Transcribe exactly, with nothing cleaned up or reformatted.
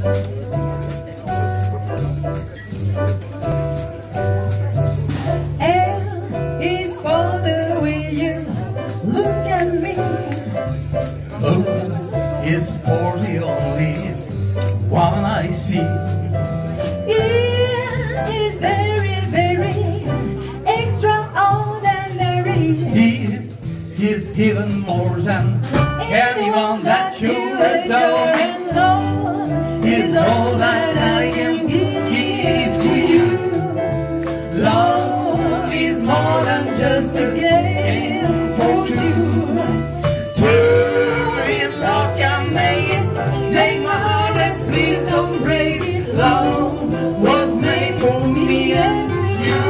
L is for the way you look at me. O is for the only one I see. E is very, very extraordinary. He is even more than anyone that you adore. Is all that I can give to you. Love is more than just a game for two. Two in love can make it. Take my heart and please don't break it. Love was made for me and you.